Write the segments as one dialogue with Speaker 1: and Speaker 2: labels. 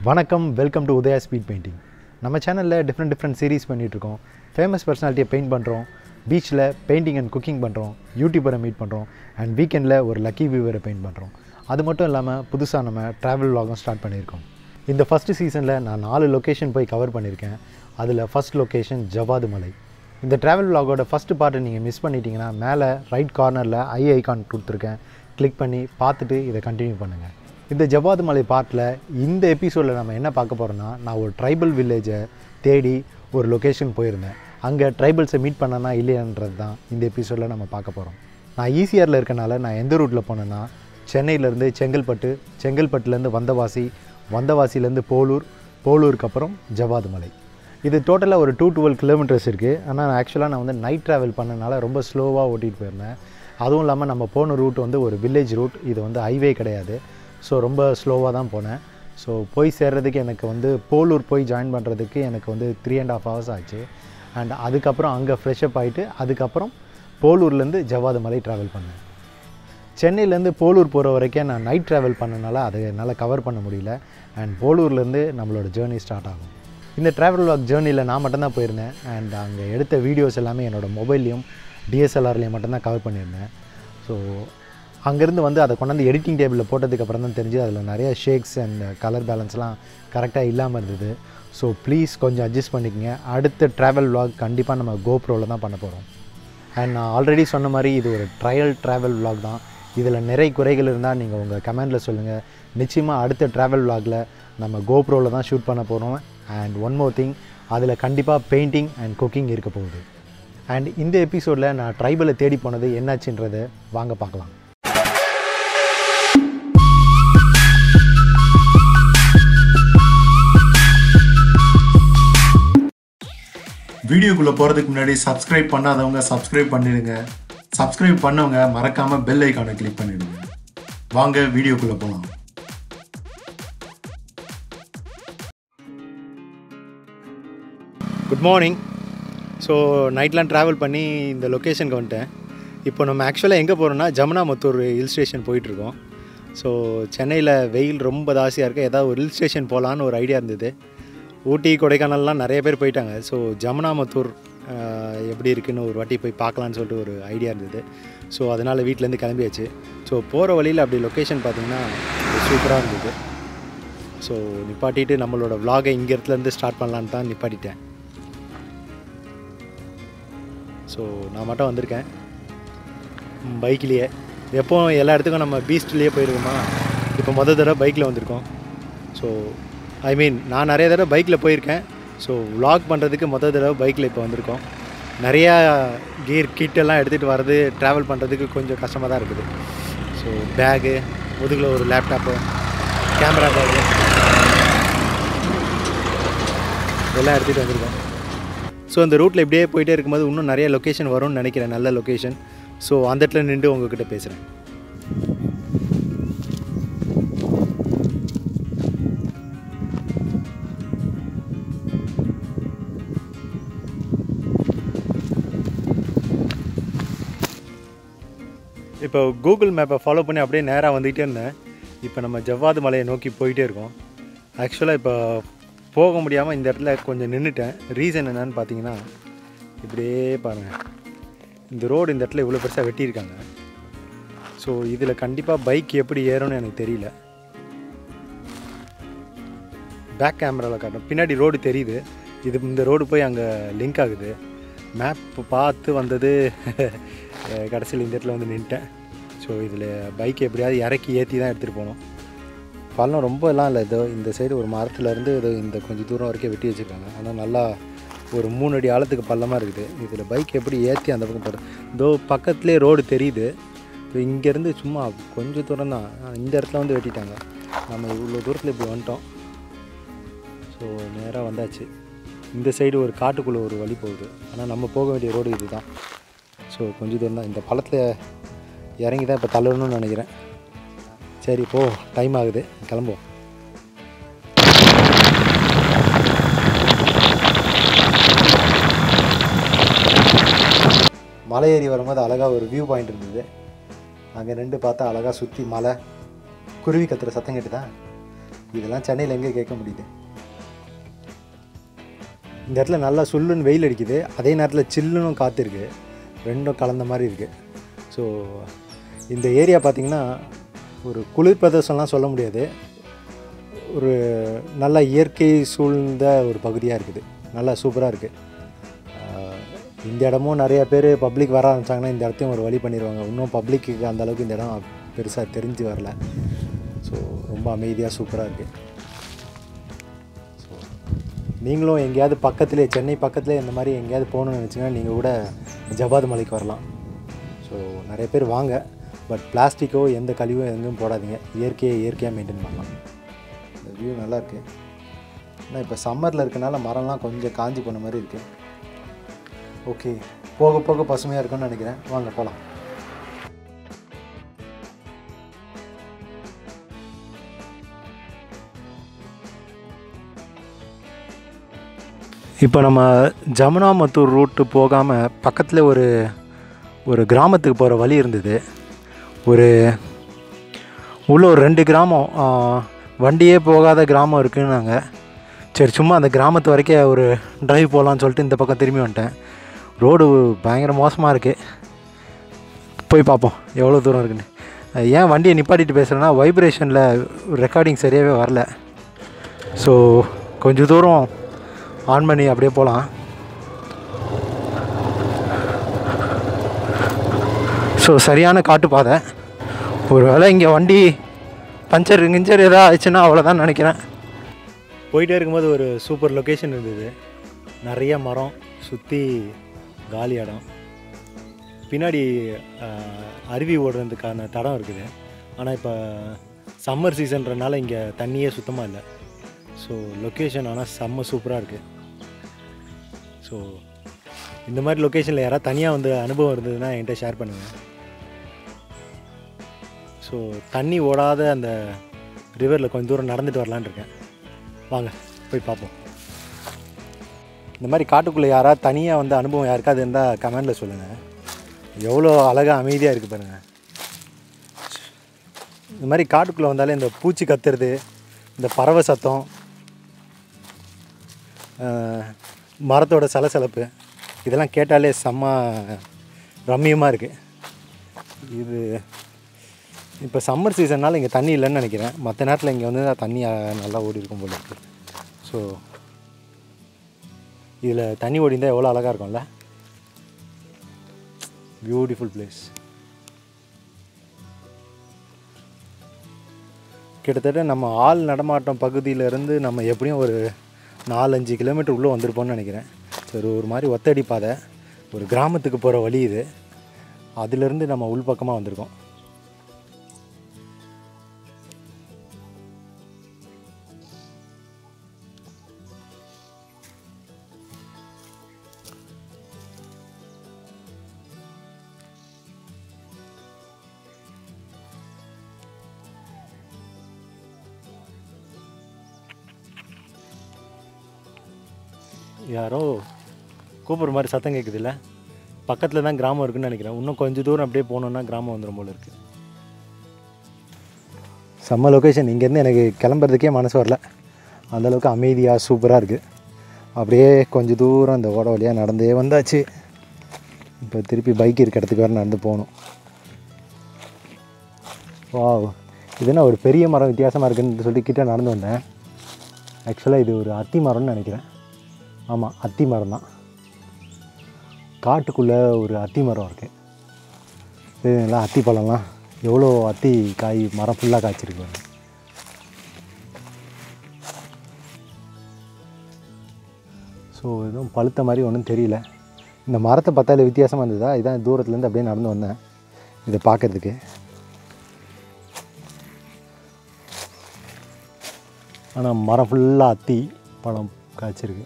Speaker 1: வணக்கம், welcome to Udaya speed painting. நம்ம சேனலில் டிஃப்ரெண்ட் சீரீஸ் பண்ணிகிட்ருக்கோம். ஃபேமஸ் பர்சனாலிட்டியை பெயிண்ட் பண்ணுறோம், பீச்சில் பெயிண்டிங் அண்ட் குக்கிங் பண்ணுறோம், யூடியூபரை மீட் பண்ணுறோம், அண்ட் வீக்கெண்டில் ஒரு லக்கி வியூவரை பெயிண்ட் பண்ணுறோம். அது மட்டும் இல்லாமல் புதுசாக நம்ம ட்ராவல் vlogகும் ஸ்டார்ட் பண்ணியிருக்கோம். இந்த ஃபஸ்ட்டு சீசனில் நான் 4 லொக்கேஷன் போய் கவர் பண்ணியிருக்கேன். அதில் ஃபஸ்ட் லொக்கேஷன் ஜவ்வாது மலை. இந்த ட்ராவல் vlogோட ஃபஸ்ட்டு பார்ட்டை நீங்கள் மிஸ் பண்ணிட்டீங்கன்னா மேலே ரைட் கார்னரில் ஐகான் கொடுத்துருக்கேன், கிளிக் பண்ணி பார்த்துட்டு இதை கண்டினியூ பண்ணுங்கள். இந்த ஜவ்வாது மலை பார்ட்டில் இந்த எபிசோடில் நம்ம என்ன பார்க்க போகிறோன்னா, நான் ஒரு ட்ரைபல் வில்லேஜை தேடி ஒரு லொக்கேஷன் போயிருந்தேன். அங்கே ட்ரைபல்ஸை மீட் பண்ணனா இல்லையான்றது தான் இந்த எபிசோடில் நம்ம பார்க்க போகிறோம். நான் ஈசிஆரில் இருக்கனால நான் எந்த ரூட்டில் போனேன்னா, சென்னையிலேருந்து செங்கல்பட்டு, செங்கல்பட்டுலேருந்து வந்தவாசி, வந்தவாசிலேருந்து போலூர், போலூருக்கு அப்புறம் ஜவ்வாது மலை. இது டோட்டலாக ஒரு 212 கிலோமீட்டர்ஸ் இருக்குது. ஆனால் ஆக்சுவலாக நான் வந்து நைட் ட்ராவல் பண்ணனால ரொம்ப ஸ்லோவாக ஓட்டிகிட்டு போயிருந்தேன். அதுவும் இல்லாமல் நம்ம போன ரூட் வந்து ஒரு வில்லேஜ் ரூட், இது வந்து ஹைவே கிடையாது. ஸோ ரொம்ப ஸ்லோவாக தான் போனேன். ஸோ போய் சேர்றதுக்கு எனக்கு வந்து போலூர் போய் ஜாயின் பண்ணுறதுக்கு எனக்கு வந்து 3.5 hours ஆச்சு. அண்ட் அதுக்கப்புறம் அங்கே ஃப்ரெஷ்அப் ஆகிட்டு அதுக்கப்புறம் போலூர்லேருந்து ஜவ்வாது மலை ட்ராவல் பண்ணேன். சென்னையிலேருந்து போலூர் போகிற வரைக்கும் நான் நைட் ட்ராவல் பண்ணனால அதை என்னால் கவர் பண்ண முடியல. அண்ட் போலூர்லேருந்து நம்மளோட ஜேர்னி ஸ்டார்ட் ஆகும். இந்த ட்ராவல் vlog ஜேர்னியில் நான் மட்டும்தான் போயிருந்தேன். அண்ட் அங்கே எடுத்த வீடியோஸ் எல்லாமே என்னோடய மொபைல்லையும் டிஎஸ்எல்ஆர்லேயும் மட்டும்தான் கவர் பண்ணியிருந்தேன். ஸோ அங்கேருந்து வந்து அதை கொண்டாந்து எடிட்டிங் டேபிளில் போட்டதுக்கப்புறம் தான் தெரிஞ்சு அதில் நிறைய ஷேக்ஸ் அண்ட் கலர் பேலன்ஸ்லாம் கரெக்டாக இல்லாமல் இருந்தது. ஸோ ப்ளீஸ் கொஞ்சம் அட்ஜஸ்ட் பண்ணிக்கங்க. அடுத்த ட்ராவல் vlog கண்டிப்பாக நம்ம கோப்ரோவில் தான் பண்ண போகிறோம். அண்ட் நான் ஆல்ரெடி சொன்ன மாதிரி இது ஒரு ட்ரையல் vlog தான். இதில் நிறைய குறைகள் இருந்தால் நீங்கள் உங்கள் கமெண்டில் சொல்லுங்கள். நிச்சயமாக அடுத்த ட்ராவல் vlogல நம்ம கோப்ரோவில் தான் ஷூட் பண்ண போகிறோம். அண்ட் ஒன் மோர் திங், அதில் கண்டிப்பாக பெயிண்டிங் அண்ட் குக்கிங் இருக்க போகுது. அண்ட் இந்த எபிசோடில் நான் ட்ரைபலை தேடி போனது என்னாச்சுன்றதை வாங்க பார்க்கலாம்.
Speaker 2: வீடியோக்குள்ளே போகிறதுக்கு முன்னாடி சப்ஸ்கிரைப் பண்ணாதவங்க சப்ஸ்கிரைப் பண்ணிடுங்க. சப்ஸ்கிரைப் பண்ணவங்க மறக்காமல் பெல் ஐக்கானை கிளிக் பண்ணிடுங்க. வாங்க வீடியோக்குள்ளே போகலாம்.
Speaker 1: Good morning. ஸோ நைட்லாம் ட்ராவல் பண்ணி இந்த லொக்கேஷனுக்கு வந்துட்டேன். இப்போ நம்ம ஆக்சுவலாக எங்கே போகிறோன்னா ஜமுனாமத்தூர் ஹில் ஸ்டேஷன் போயிட்டுருக்கோம். ஸோ சென்னையில் வெயில் ரொம்ப ஜாஸ்தியாக இருக்குது. ஏதாவது ஒரு ஹில் ஸ்டேஷன் போகலான்னு ஒரு ஐடியா இருந்தது. ஊட்டி கொடைக்கானல்லாம் நிறைய பேர் போயிட்டாங்க. ஸோ ஜமுனாமத்தூர் எப்படி இருக்குதுன்னு ஒரு வாட்டி போய் பார்க்கலான்னு சொல்லிட்டு ஒரு ஐடியா இருந்தது. ஸோ அதனால் வீட்டிலேருந்து கிளம்பியாச்சு. ஸோ போகிற வழியில் அப்படி லொக்கேஷன் பார்த்திங்கன்னா சூப்பராக இருந்தது. ஸோ நிப்பாட்டிட்டு நம்மளோட vlog-ஐ இங்கே இடத்துலேருந்து ஸ்டார்ட் பண்ணலான்னு தான் நிப்பாட்டிட்டேன். ஸோ நான் மட்டும் வந்திருக்கேன் பைக்லேயே. எப்போவும் எல்லா இடத்துக்கும் நம்ம பீஸ்ட்லேயே போயிருக்கோமா, இப்போ மொதல் தடவை பைக்கில் வந்திருக்கோம். ஸோ நான் நிறைய தடவை பைக்கில் போயிருக்கேன். ஸோ vlog பண்ணுறதுக்கு மொதல் தடவை பைக்கில் இப்போ வந்திருக்கோம். நிறையா கிட்டெல்லாம் எடுத்துகிட்டு வர்றது ட்ராவல் பண்ணுறதுக்கு கொஞ்சம் கஷ்டமாக தான் இருக்குது. ஸோ பேகு, முதுகில் ஒரு லேப்டாப்பு, கேமரா பேகு இதெல்லாம் எடுத்துகிட்டு வந்திருக்கோம். ஸோ அந்த ரூட்டில் இப்படியே போயிட்டே இருக்கும்போது இன்னும் நிறைய லொக்கேஷன் வரும்னு நினைக்கிறேன், நல்ல லொக்கேஷன். ஸோ அந்த இடத்துல நின்று உங்கள்கிட்ட பேசுகிறேன். இப்போ கூகுள் மேப்பை ஃபாலோ பண்ணி அப்படியே நேராக வந்துகிட்டே இருந்தேன். இப்போ நம்ம ஜவ்வாது மலையை நோக்கி போயிட்டே இருக்கோம். ஆக்சுவலாக இப்போ போக முடியாமல் இந்த இடத்துல கொஞ்சம் நின்றுட்டேன். ரீசன் என்னன்னு பார்த்தீங்கன்னா, இப்படியே பாருங்கள், இந்த ரோடு இந்த இடத்துல இவ்வளோ பெருசாக வெட்டியிருக்காங்க. ஸோ இதில் கண்டிப்பாக பைக் எப்படி ஏறும்னு எனக்கு தெரியல. பேக் கேமராவில் காட்டும், பின்னாடி ரோடு தெரியுது. இந்த ரோடு போய் அங்கே லிங்க் ஆகுது. மேப் பார்த்து வந்தது கடைசியில் இந்த இடத்துல வந்து நின்ட்டேன். ஸோ இதில் பைக் எப்படியாவது இறக்கி ஏற்றி தான் எடுத்துகிட்டு போகணும். பள்ளம் ரொம்ப எல்லாம் இல்லை. இதோ இந்த சைடு ஒரு மரத்துலேருந்து இது இந்த கொஞ்சம் தூரம் வரைக்கும் வெட்டி வச்சுருக்காங்க. ஆனால் நல்லா ஒரு 3 அடி ஆழத்துக்கு பள்ளமாக இருக்குது. இதில் பைக் எப்படி ஏற்றி அந்த பக்கம் போடுறது. இதோ பக்கத்துலேயே ரோடு தெரியுது. இப்போ இங்கேருந்து சும்மா கொஞ்சம் தூரம் தான். இந்த இடத்துல வந்து வெட்டிட்டாங்க. நம்ம இவ்வளோ தூரத்தில் இப்படி வந்துட்டோம். ஸோ நேராக வந்தாச்சு. இந்த சைடு ஒரு காட்டுக்குள்ளே ஒரு வழி போகுது. ஆனால் நம்ம போக வேண்டிய ரோடு இது தான். ஸோ கொஞ்சம் தூரம் தான். இந்த பள்ளத்தில் இறங்கி தான் இப்போ தள்ளணும்னு நினைக்கிறேன். சரி போ, டைம் ஆகுது, கிளம்புவோம். மலை ஏறி வரும்போது அழகாக ஒரு வியூ பாயிண்ட் இருந்தது. அங்கே நின்று பார்த்தா அழகாக சுற்றி மலை, குருவி கத்துற சத்தம் கேட்டுதான். இதெல்லாம் சென்னையில் எங்கே கேட்க முடியுது. இந்த இடத்துல நல்லா சுல்லுன்னு வெயில் அடிக்குது, அதே நேரத்தில் சில்லுன்னு காற்று இருக்குது, ரெண்டும் கலந்த மாதிரி இருக்குது. ஸோ இந்த ஏரியா பார்த்திங்கன்னா ஒரு குளிர் பிரதேசம்லாம் சொல்ல முடியாது, ஒரு நல்ல இயற்கை சூழ்ந்த ஒரு பகுதியாக இருக்குது. நல்லா சூப்பராக இருக்குது. இந்த இடமும் நிறைய பேர் பப்ளிக் வர ஆரம்பித்தாங்கன்னா இந்த இடத்தையும் ஒரு வழி பண்ணிடுவாங்க. இன்னும் பப்ளிக்கு அந்தளவுக்கு இந்த இடம் பெருசாக தெரிஞ்சு வரல. ஸோ ரொம்ப அமைதியாக சூப்பராக இருக்குது. ஸோ நீங்களும் எங்கேயாவது பக்கத்துலேயே, சென்னை பக்கத்துலேயே இந்த மாதிரி எங்கேயாவது போகணுன்னு நினச்சிங்கன்னா நீங்கள் கூட ஜவ்வாது மலைக்கு வரலாம். ஸோ நிறைய பேர் வாங்க, பட் பிளாஸ்டிக்கோ எந்த கழிவும் எங்கேயும் போடாதீங்க, இயற்கையாக மெயின்டைன் பண்ணலாம். இந்த வியூ நல்லாயிருக்கு. ஆனால் இப்போ சம்மரில் இருக்கனால மரம்லாம் கொஞ்சம் காஞ்சி போன மாதிரி இருக்குது. ஓகே, போக போக பசுமையாக இருக்குன்னு நினைக்கிறேன். வாங்க போகலாம். இப்போ நம்ம ஜமுனாமத்தூர் ரூட்டு போகாமல் பக்கத்தில் ஒரு கிராமத்துக்கு போகிற வழி இருந்தது. உள்ள ஒரு 2 கிராமம், வண்டியே போகாத கிராமம் இருக்குன்னாங்க. சரி, சும்மா அந்த கிராமத்து வரைக்கும் ஒரு ட்ரைவ் போகலான்னு சொல்லிட்டு இந்த பக்கம் திரும்பி வந்துட்டேன். ரோடு பயங்கர மோசமாக இருக்குது. போய் பார்ப்போம் எவ்வளோ தூரம் இருக்குன்னு. ஏன் வண்டியை நிப்பாட்டிட்டு பேசுகிறேன்னா வைப்ரேஷனில் ரெக்கார்டிங் சரியாகவே வரல. ஸோ கொஞ்சம் தூரம் ஆன் பண்ணி அப்படியே போகலாம். ஸோ சரியான காட்டுப்பாதை. ஒரு வேளை இங்கே வண்டி பஞ்சர் எதாவது ஆயிடுச்சுன்னா அவ்வளோதான் நினைக்கிறேன். போயிட்டே இருக்கும்போது ஒரு சூப்பர் லொக்கேஷன் இருந்தது. நிறைய மரம், சுற்றி காலி இடம், பின்னாடி அருவி ஓடுறதுக்கான தடம் இருக்குது. ஆனால் இப்போ சம்மர் சீசன்றனால இங்கே தண்ணியே சுத்தமாக இல்லை. ஸோ லொக்கேஷன் ஆனால் செம்ம சூப்பராக இருக்குது. ஸோ இந்த மாதிரி லொக்கேஷனில் யாராவது தனியாக வந்து அனுபவம் இருந்ததுன்னா என்கிட்ட ஷேர் பண்ணுங்கள். ஸோ தண்ணி ஓடாத அந்த ரிவரில் கொஞ்சம் தூரம் நடந்துட்டு வரலான்னு இருக்கேன். வாங்க போய் பார்ப்போம். இந்த மாதிரி காட்டுக்குள்ளே யாராவது தனியாக வந்து அனுபவம் யாருக்காவது இருந்தால் கமெண்டில் சொல்லுங்கள். எவ்வளோ அழகாக அமைதியாக இருக்குது பாருங்கள். இந்த மாதிரி காட்டுக்குள்ளே வந்தாலே இந்த பூச்சி கத்துறது, இந்த பறவை சத்தம், மரத்தோட சலசலப்பு, இதெல்லாம் கேட்டாலே செம்ம ரம்மியமாக இருக்குது. இது இப்போ சம்மர் சீசன்னால் இங்கே தண்ணி இல்லைன்னு நினைக்கிறேன். மற்ற நேரத்தில் இங்கே வந்து தண்ணி நல்லா ஓடி இருக்கும் போல இருக்குது. ஸோ இதில் தண்ணி ஓடிந்தால் எவ்வளோ அழகாக இருக்கும்ல. Beautiful place. கிட்டத்தட்ட நம்ம ஆள் நடமாட்டம் பகுதியிலேருந்து நம்ம எப்படியும் ஒரு 4-5 கிலோமீட்டர் உள்ளே வந்திருப்போம்னு நினைக்கிறேன். சரி, ஒரு மாதிரி ஒத்தடி பாதை, ஒரு கிராமத்துக்கு போகிற வழி இது. அதிலேருந்து நம்ம உள்பக்கமாக வந்திருக்கோம். யாரோ கூப்பிட்ற மாதிரி சத்தம் கேட்குதுல்ல. பக்கத்தில் தான் கிராமம் இருக்குதுன்னு நினைக்கிறேன். இன்னும் கொஞ்சம் தூரம் அப்படியே போனோன்னா கிராமம் வந்துடும் போல இருக்குது. செம்ம லொக்கேஷன். இங்கேருந்து எனக்கு கிளம்புறதுக்கே மனசு வரல, அந்தளவுக்கு அமைதியாக சூப்பராக இருக்குது. அப்படியே கொஞ்சம் தூரம் இந்த ஓட வழியாக நடந்தே வந்தாச்சு. இப்போ திருப்பி பைக் இருக்க இடத்துக்கு வேறு நடந்து போகணும். வாவ், இதுனா ஒரு பெரிய மரம் வித்தியாசமாக இருக்குதுன்னு சொல்லி கிட்டே நடந்து வந்தேன். ஆக்சுவலாக இது ஒரு அத்தி மரம்னு நினைக்கிறேன். ஆமாம், அத்தி மரம் தான். காட்டுக்குள்ளே ஒரு அத்தி மரம் இருக்குது. இதுங்களா அத்தி பழம்லாம் எவ்வளோ அத்தி காய், மரம் ஃபுல்லாக காய்ச்சிருக்கு. ஸோ எதுவும் பழுத்த மாதிரி ஒன்றும் தெரியல. இந்த மரத்தை பார்த்தாலே வித்தியாசமாக இருந்ததா, இதான் தூரத்துலேருந்து அப்படியே நடந்து வந்தேன் இதை பார்க்குறதுக்கு. ஆனால் மரம் ஃபுல்லாக அத்தி பழம் காய்ச்சிருக்கு.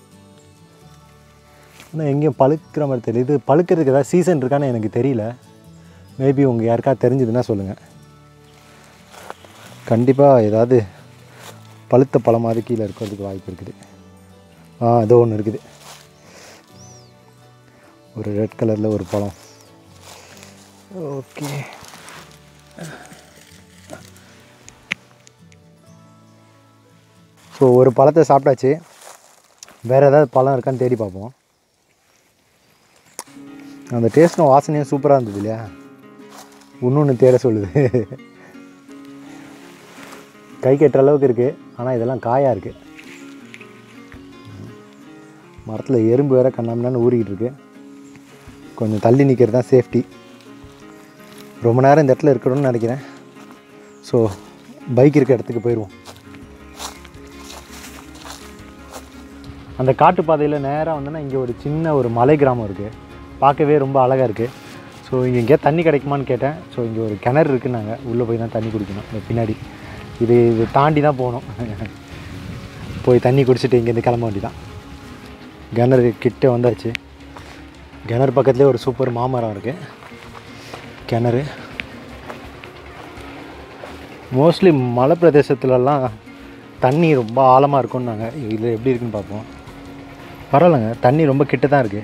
Speaker 1: ஆனால் எங்கேயும் பழுக்கிற மாதிரி தெரியல. இது பழுக்கிறதுக்கு ஏதாவது சீசன் இருக்கான்னு எனக்கு தெரியல. மேபி உங்கள் யாருக்காவது தெரிஞ்சதுன்னா சொல்லுங்கள். கண்டிப்பாக ஏதாவது பழுத்த பழமாவது கீழே இருக்கிறதுக்கு வாய்ப்பு இருக்குது. ஏதோ ஒன்று இருக்குது, ஒரு ரெட் கலரில் ஒரு பழம். ஓகே, ஸோ ஒரு பழத்தை சாப்பிட்டாச்சு. வேறு ஏதாவது பழம் இருக்கான்னு தேடி பார்ப்போம். அந்த டேஸ்ட்டும் வாசனையும் சூப்பராக இருந்தது இல்லையா? இன்னொன்று தேட சொல்லுது. கை கட்டுற அளவுக்கு இருக்குது, ஆனால் இதெல்லாம் காயாக இருக்குது. மரத்தில் எறும்பு வேறு கண்ணாமண்ணான்னு ஊறிக்கிட்டு இருக்கு. கொஞ்சம் தள்ளி நிற்கிறது தான் சேஃப்டி. ரொம்ப நேரம் இந்த இடத்துல இருக்கணும்னு நினைக்கிறேன். ஸோ பைக் இருக்க இடத்துக்கு போயிடுவோம். அந்த காட்டு பாதையில் நேராக வந்தோன்னா இங்கே ஒரு சின்ன ஒரு மலை கிராமம் இருக்குது. பார்க்கவே ரொம்ப அழகாக இருக்குது. ஸோ இங்கே எங்கேயா தண்ணி கிடைக்குமான்னு கேட்டேன். ஸோ இங்கே ஒரு கிணறு இருக்குன்னாங்க. உள்ளே போய் தான் தண்ணி குடிக்கணும். இந்த பின்னாடி இது தாண்டி தான் போகணும். போய் தண்ணி குடிச்சிட்டு இங்கேருந்து கிளம்ப வேண்டி தான். கிணறு கிட்டே வந்தாச்சு. கிணறு பக்கத்துலேயே ஒரு சூப்பர் மாமரம் இருக்குது. கிணறு மோஸ்ட்லி மலை பிரதேசத்துலலாம் தண்ணி ரொம்ப ஆழமாக இருக்கும்னாங்க. இதில் எப்படி இருக்குன்னு பார்ப்போம். பரவாயில்லைங்க, தண்ணி ரொம்ப கிட்ட தான் இருக்குது.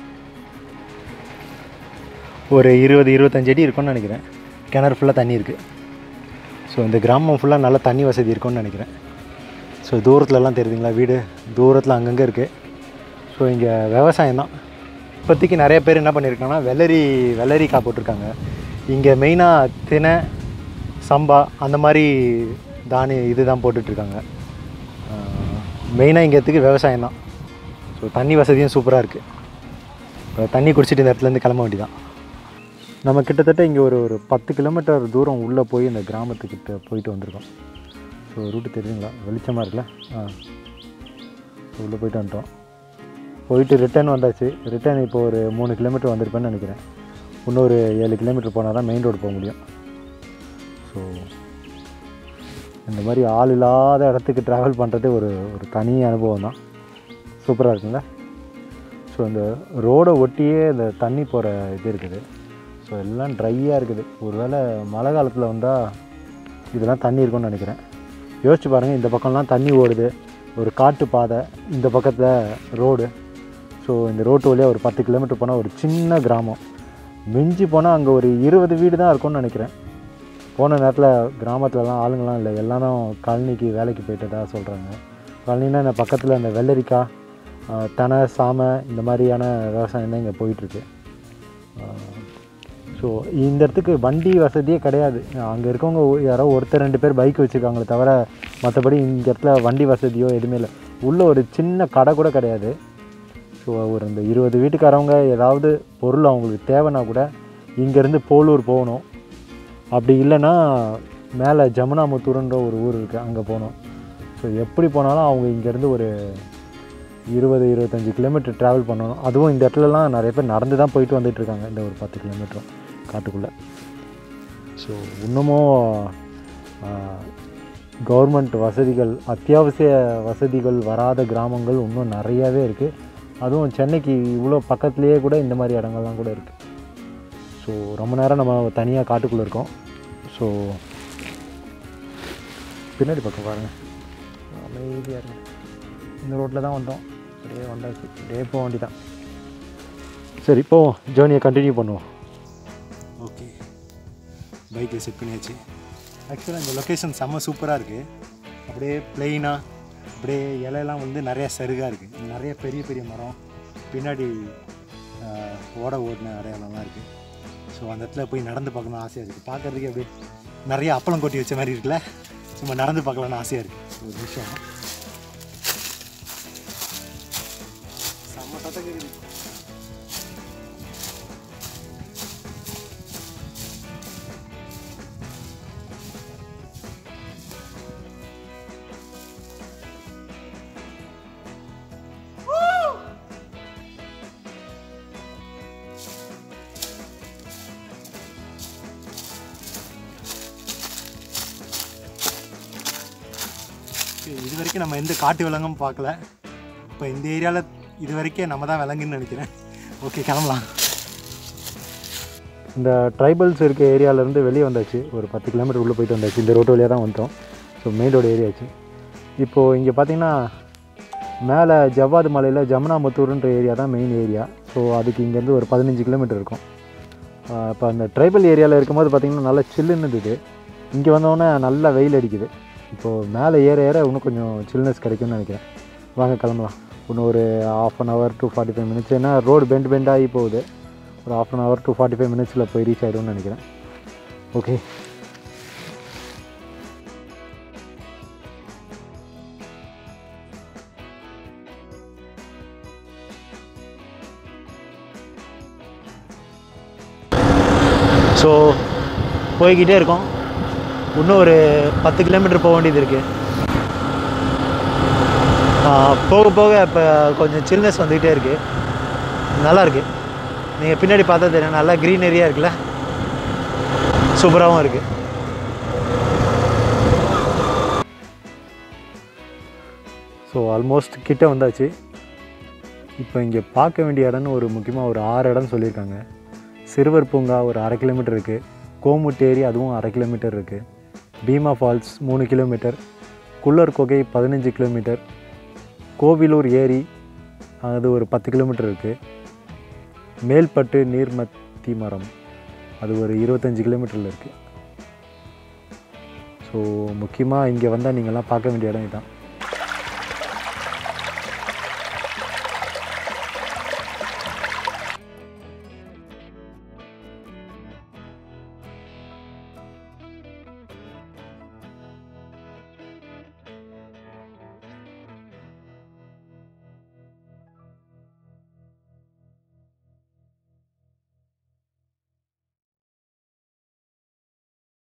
Speaker 1: ஒரு 20-25 அடி இருக்கும்னு நினைக்கிறேன். கிணறு ஃபுல்லாக தண்ணி இருக்குது. ஸோ இந்த கிராமம் ஃபுல்லாக நல்லா தண்ணி வசதி இருக்கும்னு நினைக்கிறேன். ஸோ தூரத்துலலாம் தெரியுதுங்களா வீடு? தூரத்தில் அங்கங்கே இருக்குது. ஸோ இங்கே விவசாயம் தான். இப்போதைக்கு நிறைய பேர் என்ன பண்ணியிருக்காங்கன்னா வெள்ளரிக்காய் போட்டிருக்காங்க. இங்கே மெயினாக தினை, சம்பா அந்த மாதிரி இது தான் போட்டுட்ருக்காங்க. மெயினாக இங்கேத்துக்கு விவசாயம் தான். ஸோ தண்ணி வசதியும் சூப்பராக இருக்குது. இப்போ தண்ணி குடிச்சிட்டு இந்த இடத்துலேருந்து கிளம்ப வேண்டிதான். நம்ம கிட்டத்தட்ட இங்கே ஒரு 10 கிலோமீட்டர் தூரம் உள்ளே போய் இந்த கிராமத்துக்கிட்ட போயிட்டு வந்திருக்கோம். ஸோ ரூட்டு தெரியுங்களா? வெளிச்சமாக இருக்குல்ல? உள்ளே போயிட்டு வந்துட்டோம். போயிட்டு ரிட்டர்ன் வந்தாச்சு. ரிட்டர்ன் இப்போ ஒரு 3 கிலோமீட்டர் வந்திருப்பேன்னு நினைக்கிறேன். இன்னொரு 7 கிலோமீட்டர் போனால் தான் மெயின் ரோடு போக முடியும். ஸோ இந்த மாதிரி ஆள் இல்லாத இடத்துக்கு ட்ராவல் பண்ணுறது ஒரு தனி அனுபவம் தான். சூப்பராக இருக்குங்களா? ஸோ இந்த ரோடை ஒட்டியே இந்த தண்ணி போகிற இது இருக்குது. ஸோ எல்லாம் ட்ரையாக இருக்குது. ஒருவேளை மழை காலத்தில் வந்தால் இதெல்லாம் தண்ணி இருக்கும்னு நினைக்கிறேன். யோசிச்சு பாருங்கள், இந்த பக்கம்லாம் தண்ணி ஓடுது. ஒரு காட்டு பாதை, இந்த பக்கத்தில் ரோடு. ஸோ இந்த ரோட்டு வழியாக ஒரு 10 கிலோமீட்டர் போனால் ஒரு சின்ன கிராமம். மிஞ்சி போனால் அங்கே ஒரு 20 வீடு தான் இருக்கும்னு நினைக்கிறேன். போன நேரத்தில் கிராமத்துலலாம் ஆளுங்கள்லாம் இல்லை, எல்லாரும் கழனிக்கு வேலைக்கு போயிட்டதா சொல்கிறாங்க. கழனின்னா இந்த பக்கத்தில் இந்த வெள்ளரிக்காய், தெனை, சாமை இந்த மாதிரியான விவசாயம் தான் இங்கே போயிட்டுருக்கு. ஸோ இந்த இடத்துக்கு வண்டி வசதியே கிடையாது. அங்கே இருக்கவங்க யாரோ 1-2 பேர் பைக் வச்சுருக்காங்களே தவிர மற்றபடி இந்த இடத்துல வண்டி வசதியோ எதுவுமே இல்லை. உள்ளே ஒரு சின்ன கடை கூட கிடையாது. ஸோ ஒரு இந்த 20 வீட்டுக்காரவங்க ஏதாவது பொருள் அவங்களுக்கு தேவைன்னா கூட இங்கேருந்து போலூர் போகணும். அப்படி இல்லைன்னா மேலே ஜமுனாமுத்தூருன்ற ஒரு ஊர் இருக்குது, அங்கே போகணும். ஸோ எப்படி போனாலும் அவங்க இங்கேருந்து ஒரு 20-25 கிலோமீட்டர் ட்ராவல் பண்ணணும். அதுவும் இந்த இடத்துலலாம் நிறைய பேர் நடந்து தான் போயிட்டு வந்துட்டுருக்காங்க. இந்த ஒரு 10 கிலோமீட்டரும் காட்டுக்குள்ளே. ஸோ இன்னமும் கவர்மெண்ட் வசதிகள், அத்தியாவசிய வசதிகள் வராத கிராமங்கள் இன்னும் நிறையாவே இருக்குது. அதுவும் சென்னைக்கு இவ்வளோ பக்கத்துலேயே கூட இந்த மாதிரி இடங்கள்லாம் கூட இருக்குது. ஸோ ரொம்ப நேரம் நம்ம தனியாக காட்டுக்குள்ளே இருக்கோம். ஸோ பின்னாடி பக்கம் பாருங்கள், அமைதியாக இருங்க. இந்த ரோட்டில் தான் வந்தோம். அப்படியே வந்தாச்சு. அப்படியே போக வேண்டி தான். சரி, போவோம், ஜேர்னியை கண்டினியூ பண்ணுவோம். ஓகே, பைக்கை செட் பண்ணியாச்சு. ஆக்சுவலாக இந்த லொக்கேஷன் செம்ம சூப்பராக இருக்குது. அப்படியே பிளெயினாக, அப்படியே இலையெல்லாம் வந்து நிறையா சருகாக இருக்குது. நிறைய பெரிய பெரிய மரம், பின்னாடி ஓடின அடையாளம்லாம் இருக்குது. ஸோ அந்த இடத்துல போய் நடந்து பார்க்கணும்னு ஆசையாக இருக்குது. பார்க்குறதுக்கு அப்படியே நிறைய அப்பளம் கொட்டி வச்ச மாதிரி இருக்குல்ல. சும்மா நடந்து பார்க்கலான்னு ஆசையாக இருக்குது. ஒரு விஷயம் செம்ம சத்தம் கேட்குது. இது வரைக்கும் நம்ம எந்த காட்டு விலங்கும் பார்க்கல. இப்போ இந்த ஏரியாவில் இது வரைக்கும் நம்ம தான் விலங்குன்னு நினைக்கிறேன். ஓகே, கிளம்பலாம். இந்த ட்ரைபல்ஸ் இருக்க ஏரியாவிலேருந்து வெளியே வந்தாச்சு. ஒரு 10 கிலோமீட்டர் உள்ளே போயிட்டு வந்தாச்சு. இந்த ரோட்டு வழியாக தான் வந்துட்டோம். ஸோ மெயின் ரோடு ஏரியாச்சு. இப்போது இங்கே பார்த்திங்கன்னா மேலே ஜவ்வாது மலையில் ஜமுனாமுத்தூருன்ற ஏரியா தான் மெயின் ஏரியா. ஸோ அதுக்கு இங்கேருந்து ஒரு 15 கிலோமீட்டர் இருக்கும். இப்போ அந்த ட்ரைபல் ஏரியாவில் இருக்கும்போது பார்த்திங்கன்னா நல்லா சில்லுன்னு இருந்தது. இங்கே வந்தோடனே நல்லா வெயில் அடிக்குது. இப்போது மேலே ஏற ஏற இன்னும் கொஞ்சம் சில்னஸ் கிடைக்கும்னு நினைக்கிறேன். வாங்க கிளம்பலாம். இன்னும் ஒரு 1/2 hour to 45 minutes. ஏன்னா ரோடு பெண்டாகி போகுது. ஒரு 1/2 hour to 45 minutes போய் ரீச் ஆகிடும்னு நினைக்கிறேன். ஓகே. ஸோ போய்கிட்டே இருக்கோம். இன்னும் ஒரு 10 கிலோமீட்டர் போக வேண்டியது இருக்குது. போக போக இப்போ கொஞ்சம் சில்னஸ் வந்துக்கிட்டே இருக்குது. நல்லாயிருக்கு. நீங்கள் பின்னாடி பார்த்தா தெரியும், நல்லா க்ரீனரியாக இருக்குல்ல, சூப்பராகவும் இருக்குது. ஸோ ஆல்மோஸ்ட் கிட்ட வந்தாச்சு. இப்போ இங்கே பார்க்க வேண்டிய இடம்னு ஒரு முக்கியமாக ஒரு 6 இடம் சொல்லியிருக்காங்க. சிறுவர் பூங்கா ஒரு 1/2 கிலோமீட்டர் இருக்குது. கோமுட்டேரி அதுவும் 1/2 கிலோமீட்டர் இருக்குது. Bima falls 3 kilometre. குள்ளர் குகை 15 கிலோமீட்டர். கோவிலூர் ஏரி அது ஒரு 10 கிலோமீட்டர் இருக்குது. மேல்பட்டு நீர்மத்தி மரம் அது ஒரு 25 கிலோமீட்டரில் இருக்குது. ஸோ முக்கியமாக இங்கே வந்தால் நீங்கள்லாம் பார்க்க வேண்டிய இடம் இதுதான்.